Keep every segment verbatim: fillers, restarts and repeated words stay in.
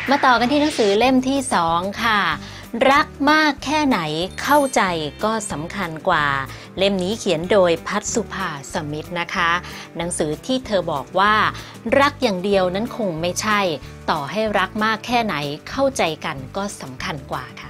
มาต่อกันที่หนังสือเล่มที่สองค่ะรักมากแค่ไหนเข้าใจก็สำคัญกว่าเล่มนี้เขียนโดยพัชสุภาสมิทธนะคะหนังสือที่เธอบอกว่ารักอย่างเดียวนั้นคงไม่ใช่ต่อให้รักมากแค่ไหนเข้าใจกันก็สำคัญกว่าค่ะ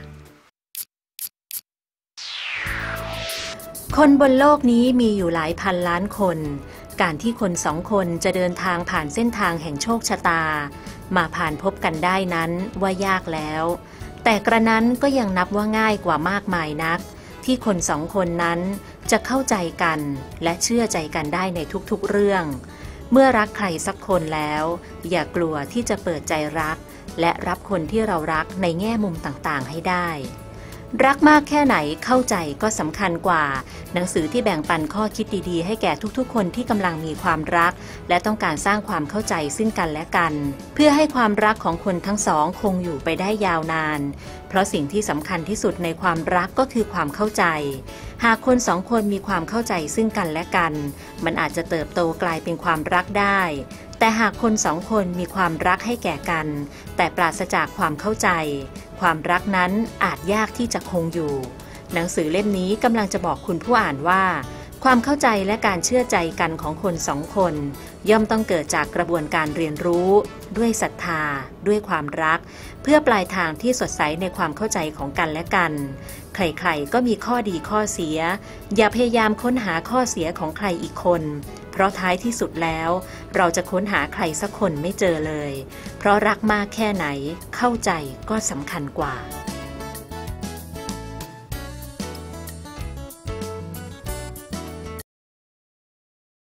คนบนโลกนี้มีอยู่หลายพันล้านคนการที่คนสองคนจะเดินทางผ่านเส้นทางแห่งโชคชะตามาผ่านพบกันได้นั้นว่ายากแล้วแต่กระนั้นก็ยังนับว่าง่ายกว่ามากมายนักที่คนสองคนนั้นจะเข้าใจกันและเชื่อใจกันได้ในทุกๆเรื่องเมื่อรักใครสักคนแล้วอย่ากลัวที่จะเปิดใจรักและรับคนที่เรารักในแง่มุมต่างๆให้ได้รักมากแค่ไหนเข้าใจก็สำคัญกว่าหนังสือที่แบ่งปันข้อคิดดีๆให้แก่ทุกๆคนที่กำลังมีความรักและต้องการสร้างความเข้าใจซึ่งกันและกันเพื่อให้ความรักของคนทั้งสองคงอยู่ไปได้ยาวนานเพราะสิ่งที่สำคัญที่สุดในความรักก็คือความเข้าใจหากคนสองคนมีความเข้าใจซึ่งกันและกันมันอาจจะเติบโตกลายเป็นความรักได้แต่หากคนสองคนมีความรักให้แก่กันแต่ปราศจากความเข้าใจความรักนั้นอาจยากที่จะคงอยู่หนังสือเล่มนี้กำลังจะบอกคุณผู้อ่านว่าความเข้าใจและการเชื่อใจกันของคนสองคนย่อมต้องเกิดจากกระบวนการเรียนรู้ด้วยศรัทธาด้วยความรักเพื่อปลายทางที่สดใสในความเข้าใจของกันและกันใครๆก็มีข้อดีข้อเสียอย่าพยายามค้นหาข้อเสียของใครอีกคนเพราะท้ายที่สุดแล้วเราจะค้นหาใครสักคนไม่เจอเลยเพราะรักมากแค่ไหนเข้าใจก็สำคัญกว่า